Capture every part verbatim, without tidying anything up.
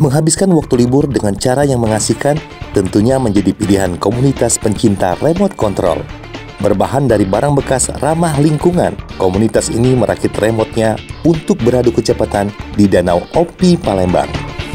Menghabiskan waktu libur dengan cara yang mengasihkan tentunya menjadi pilihan komunitas pencinta remote control. Berbahan dari barang bekas ramah lingkungan, komunitas ini merakit remote-nya untuk beradu kecepatan di Danau Opi Palembang.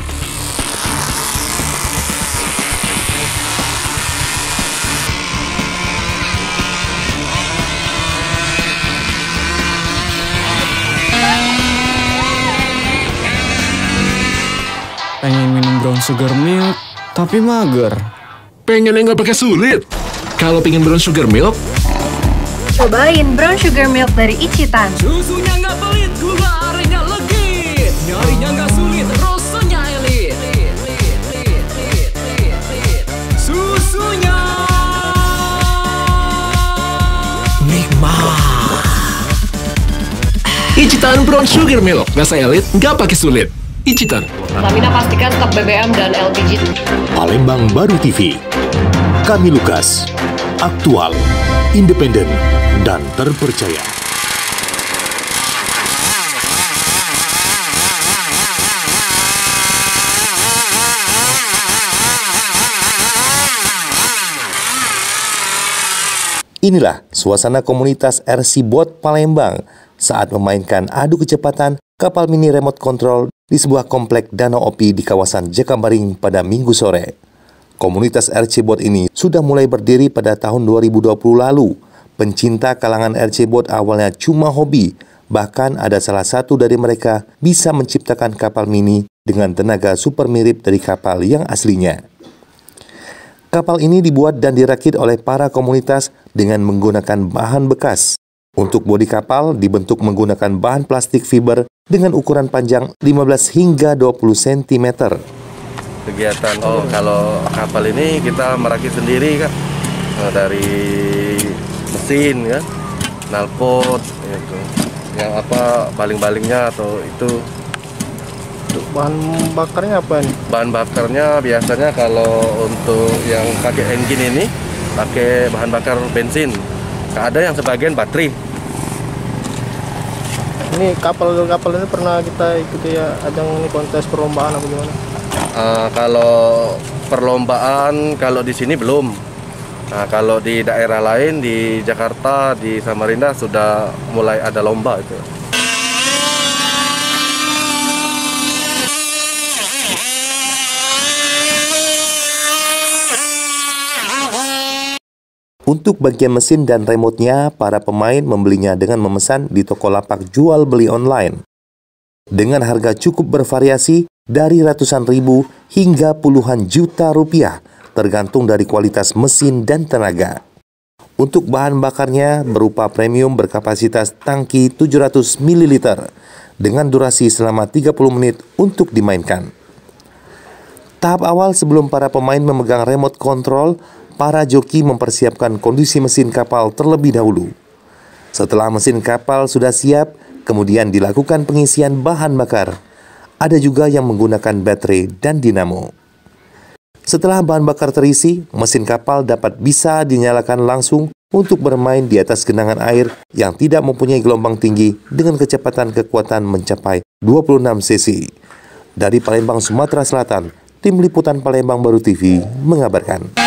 Pengen minum brown sugar milk, tapi mager. Pengen yang nggak pakai sulit? Kalau pengen brown sugar milk, cobain brown sugar milk dari Ichitan. Susunya nggak pelit, gula arennya legit. Nyarinya nggak sulit, rasanya elit. Susunya nikmat. Ichitan brown sugar milk, rasa elit, nggak pakai sulit. Ichitan. Pertamina pastikan stok B B M dan L P G. Palembang Baru T V. Kami Lukas. Aktual, independen, dan terpercaya. Inilah suasana komunitas R C Boat Palembang saat memainkan adu kecepatan kapal mini remote control di sebuah komplek Danau Opi di kawasan Jakabaring pada Minggu sore. Komunitas R C Boat ini sudah mulai berdiri pada tahun dua ribu dua puluh lalu. Pencinta kalangan R C Boat awalnya cuma hobi, bahkan ada salah satu dari mereka bisa menciptakan kapal mini dengan tenaga super mirip dari kapal yang aslinya. Kapal ini dibuat dan dirakit oleh para komunitas dengan menggunakan bahan bekas. Untuk bodi kapal dibentuk menggunakan bahan plastik fiber dengan ukuran panjang lima belas hingga dua puluh sentimeter. Kegiatan, oh kalau kapal ini kita merakit sendiri kan, dari mesin kan, knalpot, gitu. Yang apa baling-balingnya atau itu. Bahan bakarnya apa nih? Bahan bakarnya biasanya kalau untuk yang pakai engine ini pakai bahan bakar bensin. Ada yang sebagian baterai. Ini kapal-kapal ini pernah kita ikuti ya, ajang ini kontes perlombaan apa gimana? Uh, kalau perlombaan kalau di sini belum. Nah, kalau di daerah lain di Jakarta, di Samarinda sudah mulai ada lomba itu. Untuk bagian mesin dan remote-nya, para pemain membelinya dengan memesan di toko lapak jual beli online. Dengan harga cukup bervariasi dari ratusan ribu hingga puluhan juta rupiah, tergantung dari kualitas mesin dan tenaga. Untuk bahan bakarnya berupa premium berkapasitas tangki tujuh ratus mililiter dengan durasi selama tiga puluh menit untuk dimainkan. Tahap awal sebelum para pemain memegang remote control, para joki mempersiapkan kondisi mesin kapal terlebih dahulu. Setelah mesin kapal sudah siap, kemudian dilakukan pengisian bahan bakar. Ada juga yang menggunakan baterai dan dinamo. Setelah bahan bakar terisi, mesin kapal dapat bisa dinyalakan langsung untuk bermain di atas genangan air yang tidak mempunyai gelombang tinggi dengan kecepatan kekuatan mencapai dua puluh enam cc. Dari Palembang, Sumatera Selatan, Tim Liputan Palembang Baru T V mengabarkan.